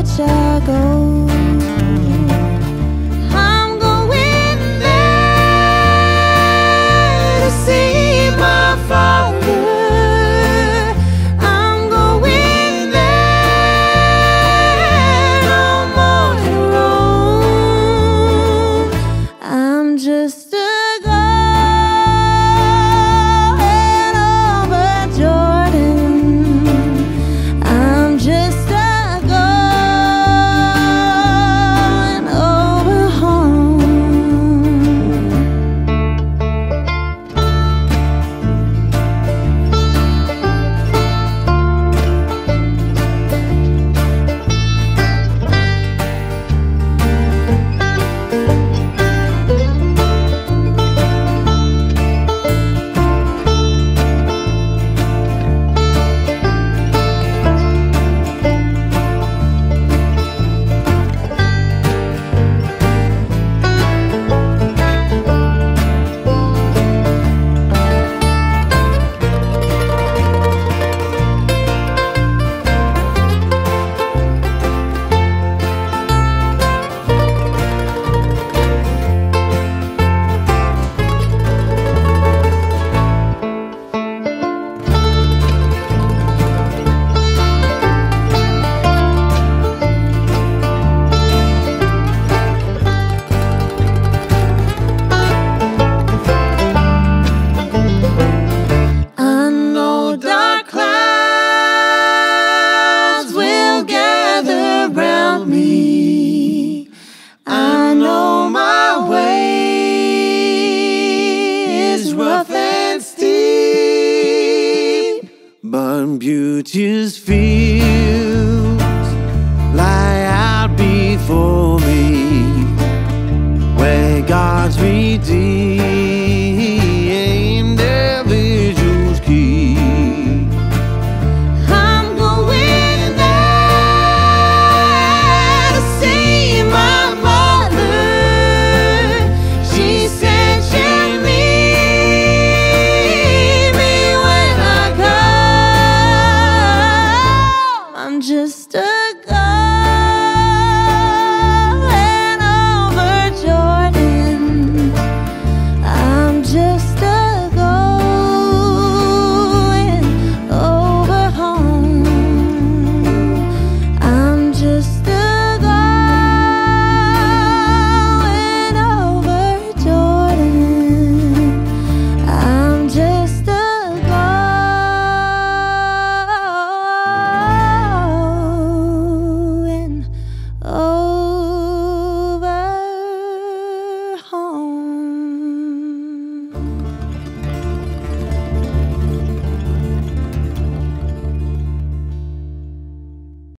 which I go. I'm going there to see my father. I'm going there, no more to roam. I'm just a rough and steep, but beauteous fields lie out before me, where God's redeemed their vigils keep. I'm going there to see my mother. She said she'll meet me when I come. I'm just a